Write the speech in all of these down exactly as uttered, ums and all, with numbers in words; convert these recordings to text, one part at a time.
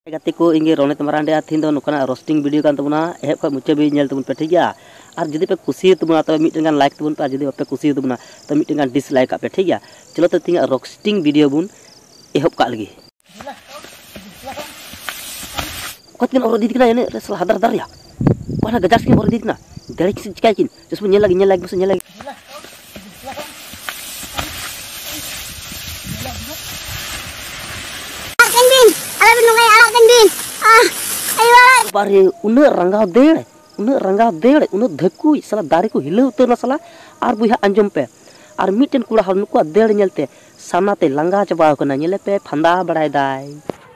गाते को इंगे रोनित मरांडे थीन दो नुकना रोस्टिंग वीडियो कान तबना एहब खय मुचे भी नेल तबन पे ठीक गया और जुदी पे खुशी तबना तो मिटन गान लाइक तबन पे जुदी पे खुशी तबना तो मिटन गान डिसलाइक पे ठीक गया। चलो तो तिंगा रोस्टिंग वीडियो बुन एहब का लगी कतकिन और दीदी ना ने रसल हदर दर या कोना गजास किन और दीदी ना दरे किस चिकाय किन जसम नेल लगी नेल लगी बस नेल लगी बारे उन रंगा देड़ उन रंगा देड़ उन धक्कु साला दारे को हिला उतर साला और बुहा अंजम पे और मिटन कुड़ा हर नुको देड़ नेलते सामनाते लंगा चबा कना नेले पे फंदा बड़ाय दाय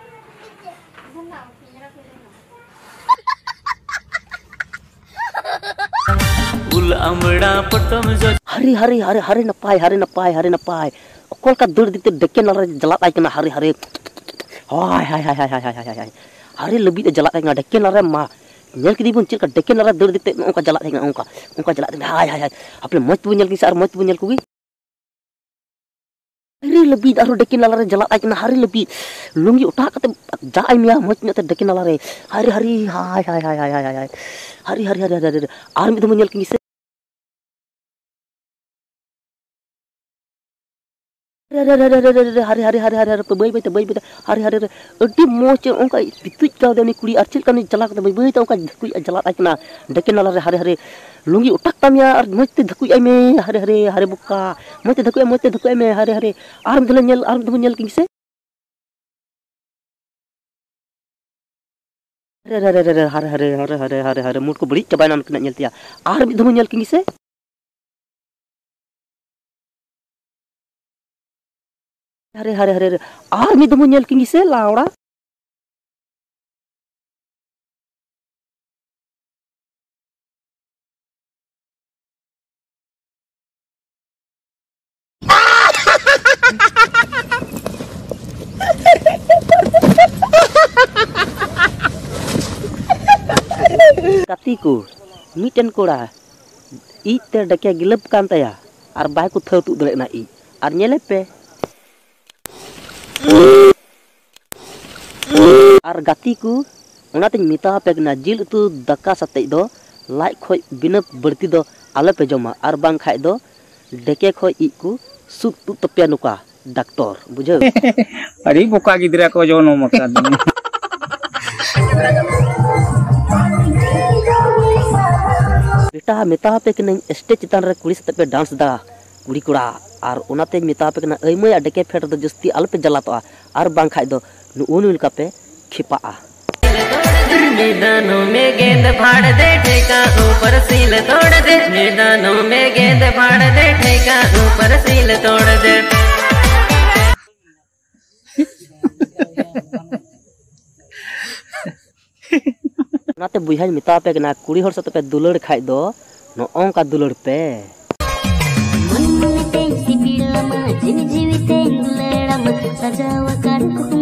उल अमड़ा पटम जो हरी हरी हरी हरी नपाय हरी नपाय हरी नपाय कोल का दड़ दिते डके नला जलात आय कना हरी हरी हाय हाय हाय हाय हाय हाय हाय हरी लबी जला तेंगा डके नरे मा नेल किदी बुन चिलका डके नरे दड़ दिते ओका जला तेंगा ओका ओका जला तेंगा हाय हाय हाय अपने मत बुन नेल किस आर मत बुन नेल कुगी हरी लबी आरो डके नरे जला आय कना हरी लबी लुंगी उठा कते जा आय मिया मत नते decay Nare Hari Hari hi hi hi hi hi Hari Hari Hari Hari are मिद बुन नेल किस हरे हरे हरे हरे हरे हरे हरे हरे बाई बाई बाई बाई हरे हरे अड्डी मोच उनका पितुच का देनी कुड़ी अर्चिल का नहीं चला करते बाई बाई तो उनका धकुई जला आइकना डके नाला रे हरे हरे लुंगी उटक तामिया और मते धकुई में हरे हरे हरे बुक्का मते धकुई मते धकुई में हरे हरे आरम दले नेल आरम दबु नेल किसे हरे हरे हरे हरे हरे हरे हरे हरे हरे मुट को बड़ी चबायना नकना नेलतिया आर भी दबु नेल किसे हरे हरे हरे आर मी दमु नेल किंगी से लावड़ा कती को मिटन कोड़ा ई ते डके गिलब कान तया और बाय को थतु दले ना ई और नेले पे और गाती को उनातिन मिता पेगना जिल उतु दका सते दो लाइक खोय बिना बड़ती दो आले पे जमा और बांग खाय दो डेके खोय इ को सुत तु तपिया नुका डॉक्टर बुझो अरे बोका गिदरा को जोनो मका बेटा मिता पेगना स्टेज चितान रे कुड़ी सते पे डांस दा कुड़ी कुड़ा और उनाते मिता पेगना एमय डेके फेट दो जस्ती आले पे जलातो और बांग खाय दो नुउनुल का पे खिपा मैदानों में गेंद फाड़ दे ठेका ऊपर सील तोड़ दे मैदानों में गेंद फाड़ दे ठेका ऊपर सील तोड़ दे नाते बुझाई मिता पे ना कुड़ी हर सते पे दुलड़ खाय दो नो ओंका दुलड़ पे मन ते सिपिलमा जिन जीविते दुलड़म सजाव कर